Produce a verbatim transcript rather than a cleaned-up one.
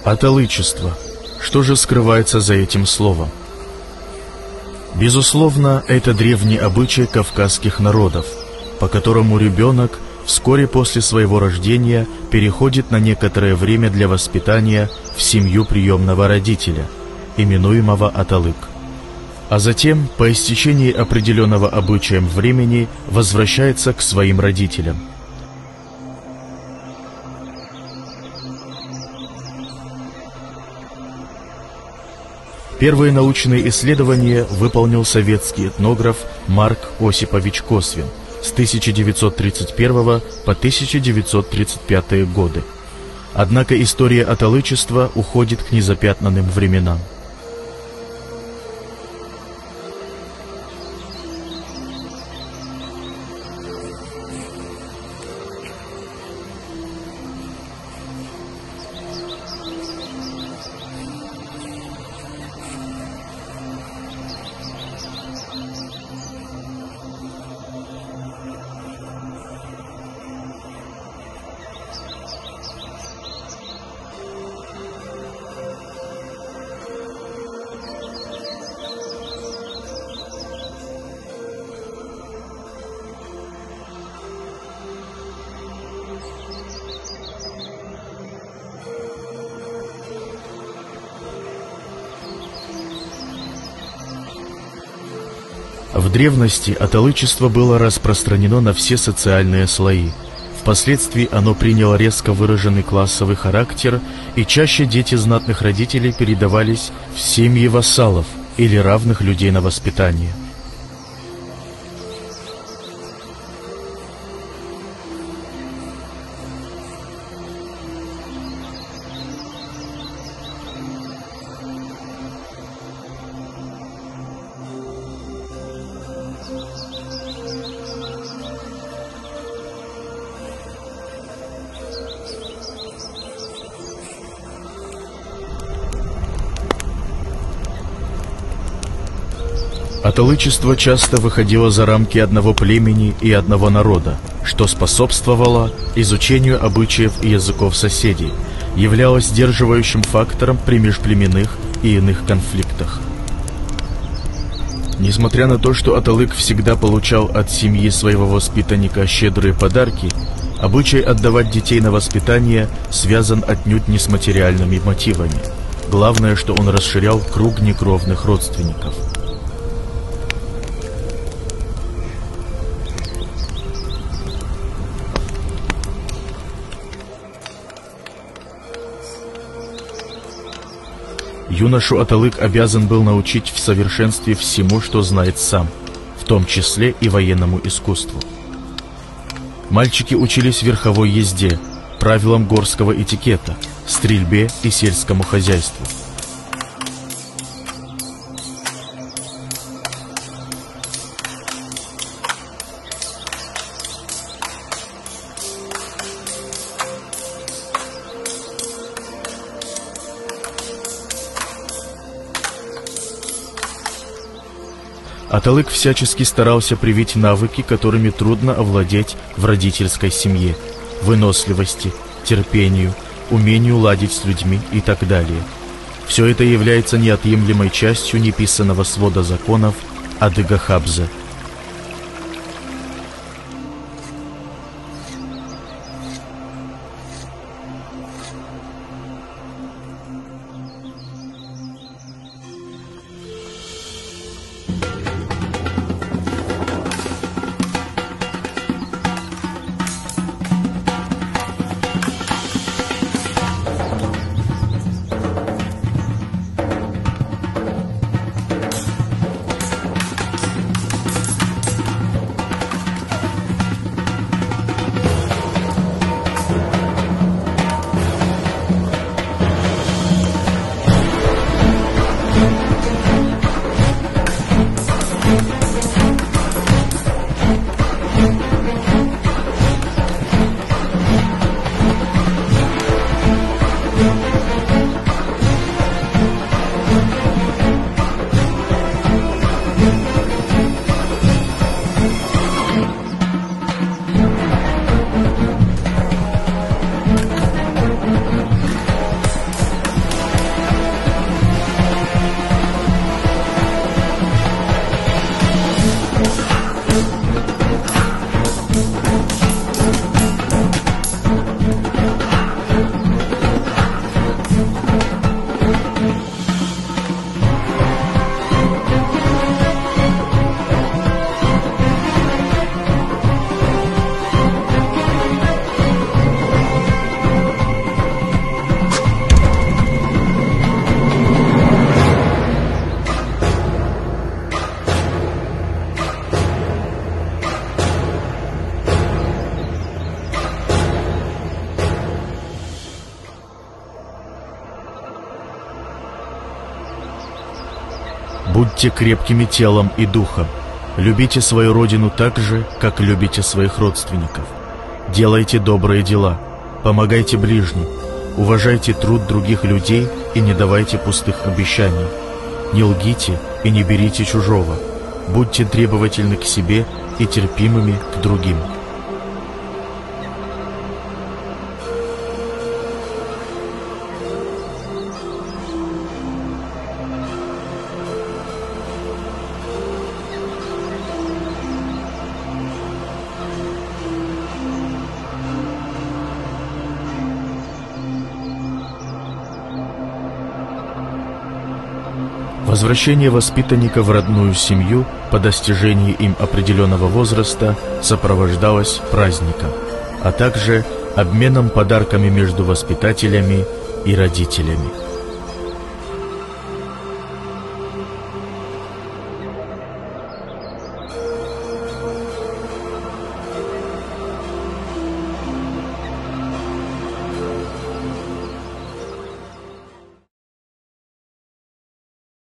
Аталычество. Что же скрывается за этим словом? Безусловно, это древний обычай кавказских народов, по которому ребенок вскоре после своего рождения переходит на некоторое время для воспитания в семью приемного родителя, именуемого аталык, а затем, по истечении определенного обычаем времени, возвращается к своим родителям. Первые научные исследования выполнил советский этнограф Марк Осипович Косвин с тысяча девятьсот тридцать первого по тысяча девятьсот тридцать пятый годы. Однако история аталычества уходит к незапятнанным временам. В древности аталычество было распространено на все социальные слои. Впоследствии оно приняло резко выраженный классовый характер, и чаще дети знатных родителей передавались в семьи вассалов или равных людей на воспитание. Аталычество часто выходило за рамки одного племени и одного народа, что способствовало изучению обычаев и языков соседей, являлось сдерживающим фактором при межплеменных и иных конфликтах. Несмотря на то, что аталык всегда получал от семьи своего воспитанника щедрые подарки, обычай отдавать детей на воспитание связан отнюдь не с материальными мотивами. Главное, что он расширял круг некровных родственников. Юношу аталык обязан был научить в совершенстве всему, что знает сам, в том числе и военному искусству. Мальчики учились верховой езде, правилам горского этикета, стрельбе и сельскому хозяйству. Аталык всячески старался привить навыки, которыми трудно овладеть в родительской семье: выносливости, терпению, умению ладить с людьми и так далее. Все это является неотъемлемой частью неписанного свода законов Адыга-Хабза. Будьте крепкими телом и духом. Любите свою родину так же, как любите своих родственников. Делайте добрые дела. Помогайте ближним. Уважайте труд других людей и не давайте пустых обещаний. Не лгите и не берите чужого. Будьте требовательны к себе и терпимыми к другим. Возвращение воспитанника в родную семью по достижении им определенного возраста сопровождалось праздником, а также обменом подарками между воспитателями и родителями.